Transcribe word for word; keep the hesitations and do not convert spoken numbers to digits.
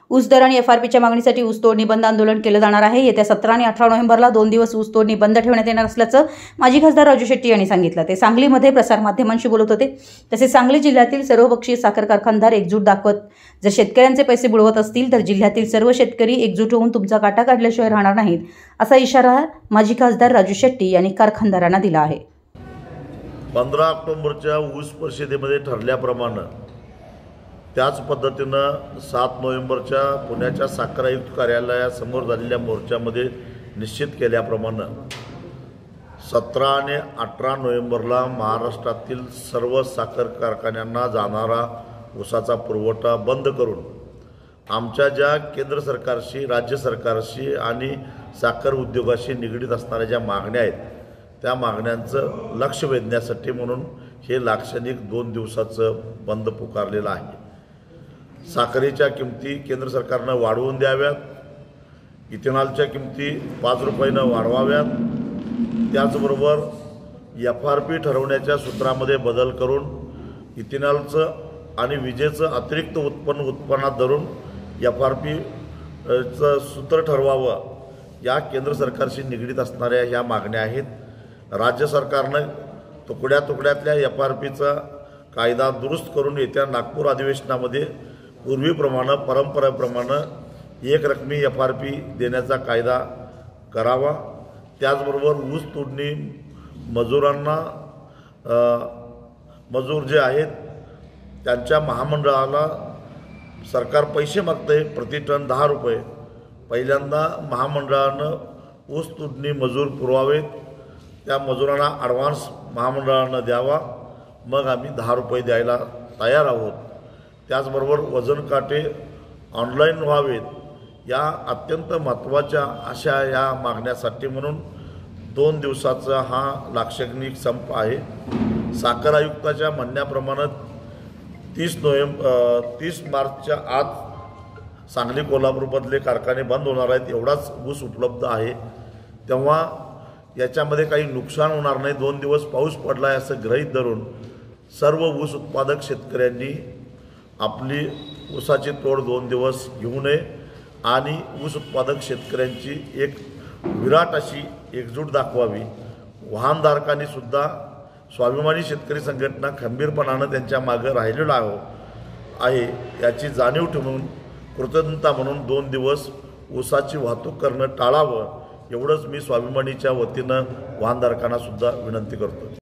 ऊस दर आणि एफ आर पीच्या मागणीसाठी ऊस तोडणी बंद आंदोलन केलं जाणार आहे। येत्या सतरा आणि अठरा नोव्हेंबरला दोन दिवस ऊस तोडणी बंद ठेवण्यात येणार असल्याचं माजी खासदार राजू शेट्टी यांनी सांगितलं। ते सांगलीमध्ये प्रसारमाध्यमांशी बोलत होते। तसेच सांगली जिल्ह्यातील सर्वपक्षीय साखर कारखानदार एकजूट दाखवत जर शेतकऱ्यांचे पैसे बुडवत असतील तर जिल्ह्यातील सर्व शेतकरी एकजूट होऊन तुमचा काटा काढल्याशिवाय राहणार नाहीत, असा इशारा माजी खासदार राजू शेट्टी यांनी कारखानदारांना दिला आहे। पंधरा ऑक्टोबरच्या ऊस परिषदेमध्ये ठरल्याप्रमाणे त्याच पद्धतीनं सात नोव्हेंबरच्या पुण्याच्या साखर आयुक्त कार्यालयासमोर झालेल्या मोर्चामध्ये निश्चित केल्याप्रमाणे सतरा आणि अठरा नोव्हेंबरला महाराष्ट्रातील सर्व साखर कारखान्यांना जाणारा ऊसाचा पुरवठा बंद करून आमच्या ज्या केंद्र सरकारशी, राज्य सरकारशी आणि साखर उद्योगाशी निगडीत असणाऱ्या ज्या मागण्या आहेत त्या मागण्यांचं लक्ष वेधण्यासाठी म्हणून हे लाक्षणिक दोन दिवसाचं बंद पुकारलेलं आहे। साखरेच्या किमती केंद्र सरकारनं वाढवून द्याव्यात, इथेनॉलच्या किमती पाच रुपयानं वाढवाव्यात, त्याचबरोबर एफ आर पी ठरवण्याच्या सूत्रामध्ये बदल करून इथेनॉलचं आणि विजेचं अतिरिक्त उत्पन्न उत्पन्नात धरून एफ आर पीचं सूत्र ठरवावं, या केंद्र सरकारशी निगडीत असणाऱ्या ह्या मागण्या आहेत। राज्य सरकारनं तुकड्या तुकड्यातल्या एफ आर पीचा कायदा दुरुस्त करून येत्या नागपूर अधिवेशनामध्ये पूर्वीप्रमाणे परंपरेप्रमाणे एक रकमी एफ आर पी देण्याचा कायदा करावा। त्याचबरोबर ऊस तोडणी मजुरांना मजूर जे आहेत त्यांच्या महामंडळाला सरकार पैसे मागते प्रति टन दहा रुपये। पहिल्यांदा महामंडळानं ऊस तोडणी मजूर पुरवावेत, त्या मजुरांना ॲडव्हान्स महामंडळानं द्यावा, मग आम्ही दहा रुपये द्यायला तयार आहोत। त्याचबरोबर वजन काटे ऑनलाईन व्हावेत, या अत्यंत महत्त्वाच्या अशा या मागण्यासाठी म्हणून दोन दिवसाचा हा लाक्षणिक संप आहे। साखर आयुक्ताच्या म्हणण्याप्रमाणे तीस नोव्हेंबर तीस मार्चच्या आत सांगली कोल्हापूरमधले कारखाने बंद होणार आहेत, एवढाच ऊस उपलब्ध आहे। तेव्हा याच्यामध्ये काही नुकसान होणार नाही, दोन दिवस पाऊस पडला आहे असं गृहीत धरून सर्व ऊस उत्पादक शेतकऱ्यांनी आपली ऊसाची तोड दोन दिवस घेऊ नये आणि ऊस उत्पादक शेतकऱ्यांची एक विराट अशी एकजूट दाखवावी। वाहनधारकांनी सुद्धा स्वाभिमानी शेतकरी संघटना खंबीरपणानं त्यांच्या मागे राहिलेलो आहे, याची जाणीव ठेवून कृतज्ञता म्हणून दोन दिवस ऊसाची वाहतूक करणं टाळावं, एवढंच मी स्वाभिमानीच्या वतीनं वाहनधारकांना सुद्धा विनंती करतो।